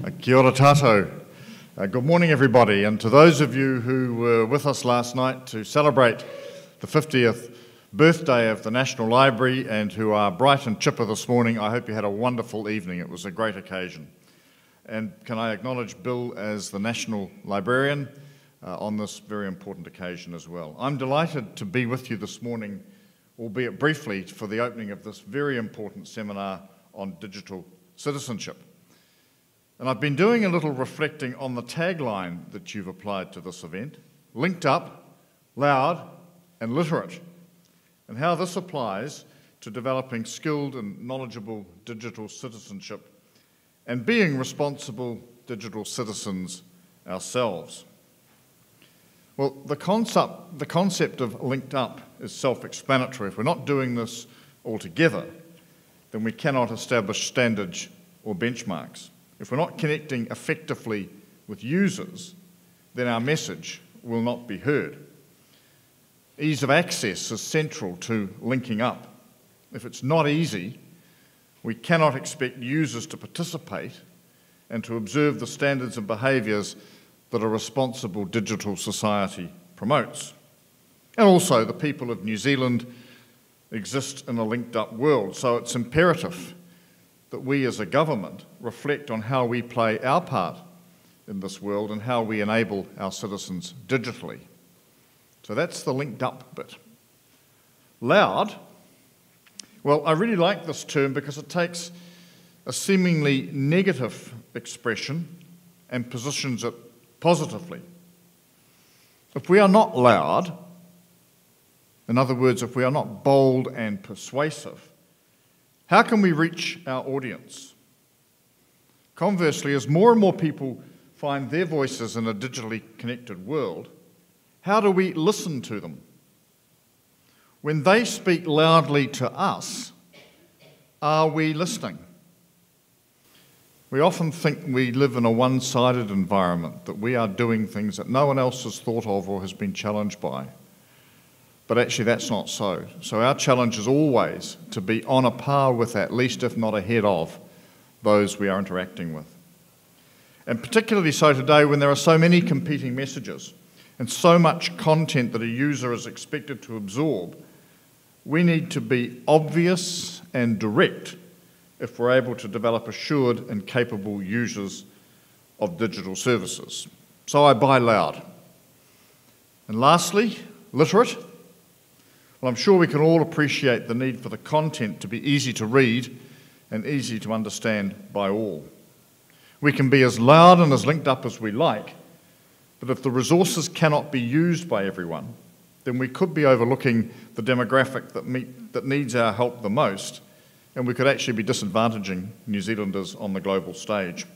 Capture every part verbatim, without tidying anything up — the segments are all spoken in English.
Kia ora tātou. Uh, good morning, everybody, and to those of you who were with us last night to celebrate the fiftieth birthday of the National Library and who are bright and chipper this morning, I hope you had a wonderful evening. It was a great occasion. And can I acknowledge Bill as the National Librarian uh, on this very important occasion as well. I'm delighted to be with you this morning, albeit briefly, for the opening of this very important seminar on digital citizenship. And I've been doing a little reflecting on the tagline that you've applied to this event, linked up, loud and literate, and how this applies to developing skilled and knowledgeable digital citizenship and being responsible digital citizens ourselves. Well, the concept, the concept of linked up is self-explanatory. If we're not doing this all together, then we cannot establish standards or benchmarks. If we're not connecting effectively with users, then our message will not be heard. Ease of access is central to linking up. If it's not easy, we cannot expect users to participate and to observe the standards and behaviours that a responsible digital society promotes. And also, the people of New Zealand exist in a linked-up world, so it's imperative that we as a government reflect on how we play our part in this world and how we enable our citizens digitally. So that's the linked up bit. Loud, well, I really like this term because it takes a seemingly negative expression and positions it positively. If we are not loud, in other words, if we are not bold and persuasive, how can we reach our audience? Conversely, as more and more people find their voices in a digitally connected world, how do we listen to them? When they speak loudly to us, are we listening? We often think we live in a one-sided environment, that we are doing things that no one else has thought of or has been challenged by. But actually that's not so. So our challenge is always to be on a par with, at least if not ahead of, those we are interacting with. And particularly so today when there are so many competing messages and so much content that a user is expected to absorb, we need to be obvious and direct if we're able to develop assured and capable users of digital services. So I buy loud. And lastly, literate. Well, I'm sure we can all appreciate the need for the content to be easy to read and easy to understand by all. We can be as loud and as linked up as we like, but if the resources cannot be used by everyone, then we could be overlooking the demographic that, meet, that needs our help the most, and we could actually be disadvantaging New Zealanders on the global stage.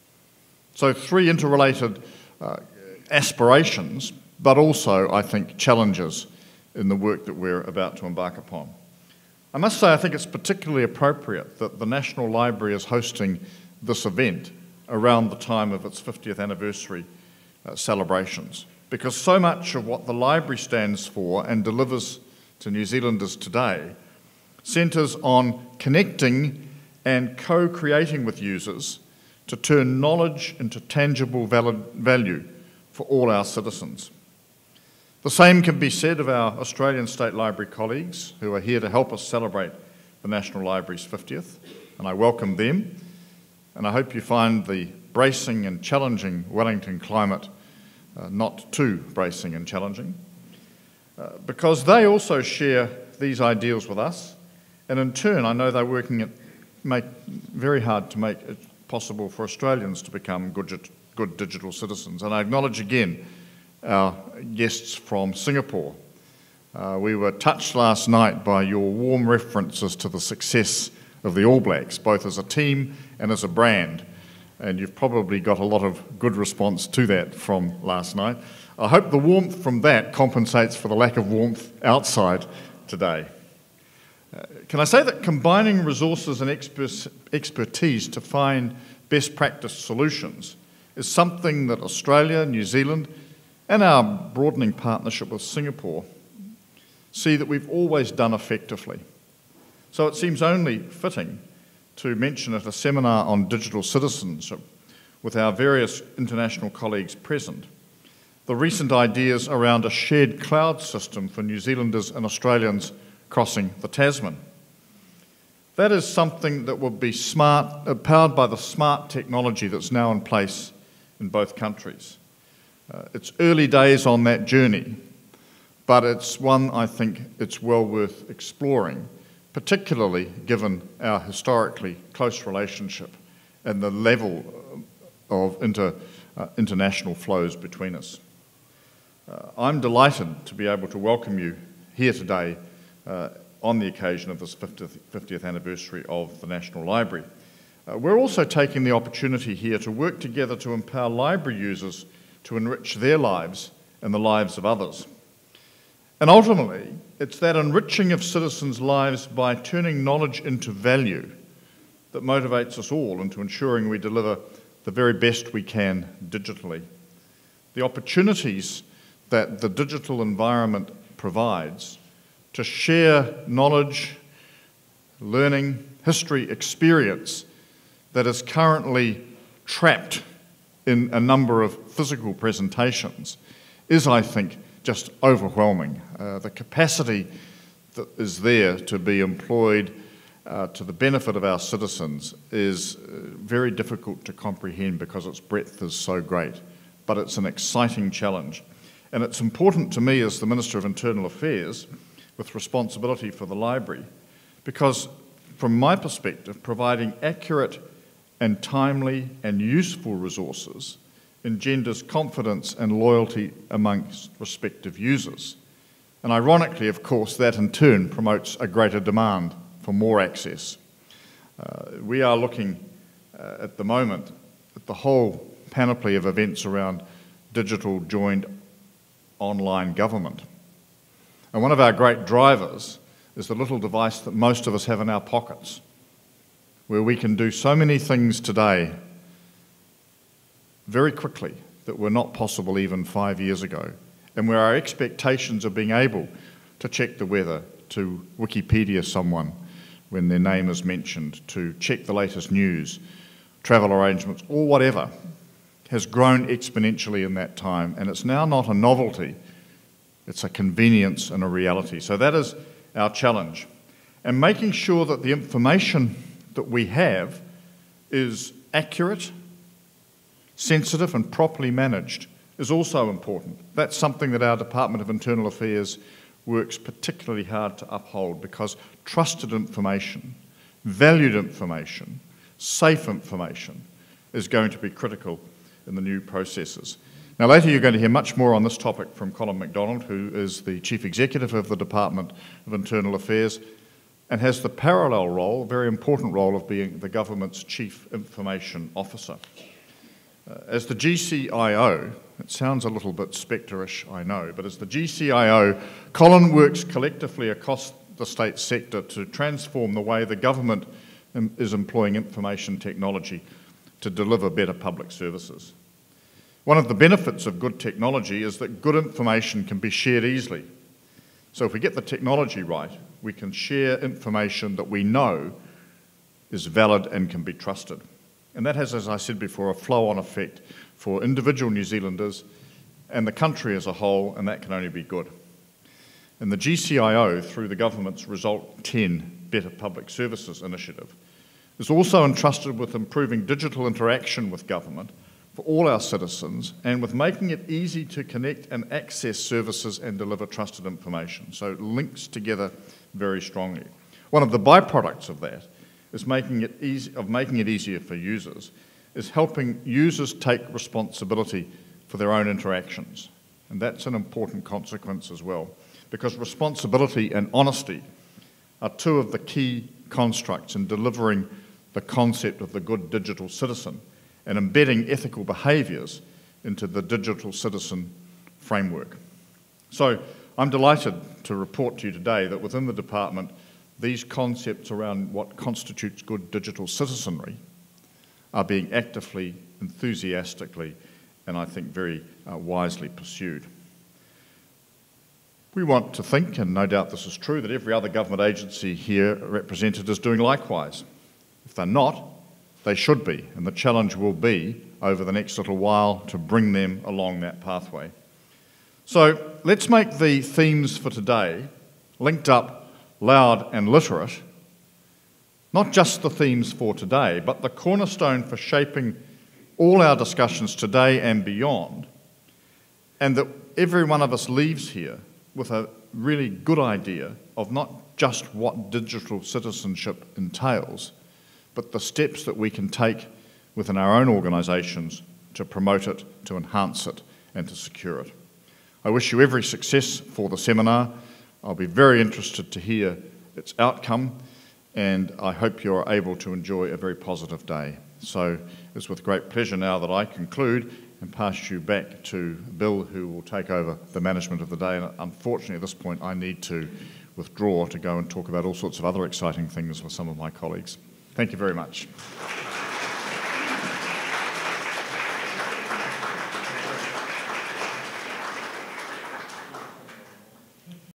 So three interrelated uh, aspirations, but also, I think, challenges in the work that we're about to embark upon. I must say I think it's particularly appropriate that the National Library is hosting this event around the time of its fiftieth anniversary uh, celebrations, because so much of what the library stands for and delivers to New Zealanders today centres on connecting and co-creating with users to turn knowledge into tangible value for all our citizens. The same can be said of our Australian State Library colleagues who are here to help us celebrate the National Library's fiftieth, and I welcome them, and I hope you find the bracing and challenging Wellington climate uh, not too bracing and challenging, uh, because they also share these ideals with us, and in turn I know they're working at make very hard to make it possible for Australians to become good, good digital citizens. And I acknowledge again our guests from Singapore. Uh, we were touched last night by your warm references to the success of the All Blacks, both as a team and as a brand, and you've probably got a lot of good response to that from last night. I hope the warmth from that compensates for the lack of warmth outside today. Uh, can I say that combining resources and expert expertise to find best practice solutions is something that Australia, New Zealand, and our broadening partnership with Singapore see that we've always done effectively. So it seems only fitting to mention at a seminar on digital citizenship with our various international colleagues present, the recent ideas around a shared cloud system for New Zealanders and Australians crossing the Tasman. That is something that will be smart, uh, powered by the smart technology that's now in place in both countries. Uh, it's early days on that journey, but it's one I think it's well worth exploring, particularly given our historically close relationship and the level of inter, uh, international flows between us. Uh, I'm delighted to be able to welcome you here today uh, on the occasion of this fiftieth, fiftieth anniversary of the National Library. Uh, we're also taking the opportunity here to work together to empower library users to enrich their lives and the lives of others. And ultimately, it's that enriching of citizens' lives by turning knowledge into value that motivates us all into ensuring we deliver the very best we can digitally. The opportunities that the digital environment provides to share knowledge, learning, history, experience that is currently trapped in a number of physical presentations is, I think, just overwhelming. Uh, the capacity that is there to be employed uh, to the benefit of our citizens is uh, very difficult to comprehend because its breadth is so great. But it's an exciting challenge. And it's important to me as the Minister of Internal Affairs with responsibility for the library, because from my perspective, providing accurate and timely and useful resources engenders confidence and loyalty amongst respective users. And ironically, of course, that in turn promotes a greater demand for more access. Uh, we are looking uh, at the moment at the whole panoply of events around digital joined online government. And one of our great drivers is the little device that most of us have in our pockets, where we can do so many things today very quickly that were not possible even five years ago, and where our expectations of being able to check the weather, to Wikipedia someone when their name is mentioned, to check the latest news, travel arrangements, or whatever, has grown exponentially in that time, and it's now not a novelty, it's a convenience and a reality. So that is our challenge. And making sure that the information that we have is accurate, sensitive and properly managed is also important. That's something that our Department of Internal Affairs works particularly hard to uphold, because trusted information, valued information, safe information is going to be critical in the new processes. Now later you're going to hear much more on this topic from Colin MacDonald, who is the Chief Executive of the Department of Internal Affairs and has the parallel role, a very important role, of being the government's Chief Information Officer. Uh, as the G C I O, it sounds a little bit spectre-ish, I know, but as the G C I O, Colin works collectively across the state sector to transform the way the government is employing information technology to deliver better public services. One of the benefits of good technology is that good information can be shared easily. So if we get the technology right, we can share information that we know is valid and can be trusted. And that has, as I said before, a flow-on effect for individual New Zealanders and the country as a whole, and that can only be good. And the G C I O, through the government's Result ten Better Public Services initiative, is also entrusted with improving digital interaction with government for all our citizens, and with making it easy to connect and access services and deliver trusted information. So it links together very strongly. One of the byproducts of that is making it easy, of making it easier for users, is helping users take responsibility for their own interactions. And that's an important consequence as well, because responsibility and honesty are two of the key constructs in delivering the concept of the good digital citizen and embedding ethical behaviours into the digital citizen framework. So I'm delighted to report to you today that within the department, these concepts around what constitutes good digital citizenry are being actively, enthusiastically, and I think very uh, wisely pursued. We want to think, and no doubt this is true, that every other government agency here represented is doing likewise. If they're not, they should be, and the challenge will be over the next little while to bring them along that pathway. So let's make the themes for today, linked up, loud and literate, not just the themes for today, but the cornerstone for shaping all our discussions today and beyond, and that every one of us leaves here with a really good idea of not just what digital citizenship entails, but the steps that we can take within our own organisations to promote it, to enhance it, and to secure it. I wish you every success for the seminar. I'll be very interested to hear its outcome, and I hope you're able to enjoy a very positive day. So it's with great pleasure now that I conclude and pass you back to Bill, who will take over the management of the day. And unfortunately, at this point, I need to withdraw to go and talk about all sorts of other exciting things with some of my colleagues. Thank you very much.